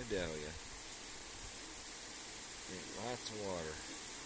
Idalia. Drink lots of water.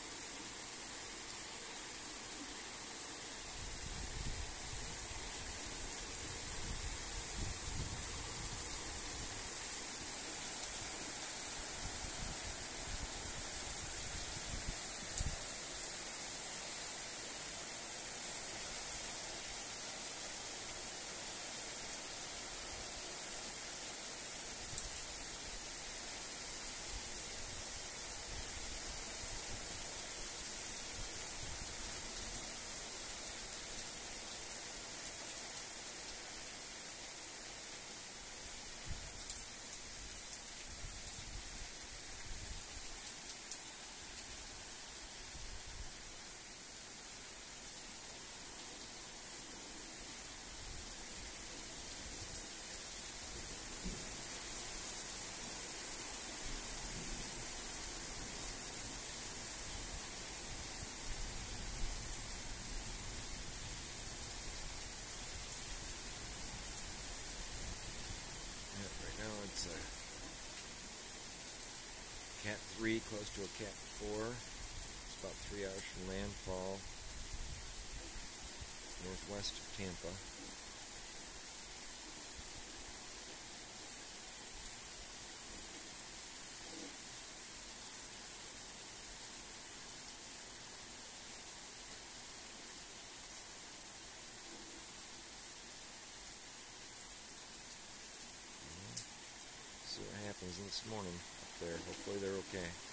Right now it's a Cat 3 close to a Cat 4. It's about 3 hours from landfall, northwest of Tampa. See what happens this morning up there. Hopefully they're okay.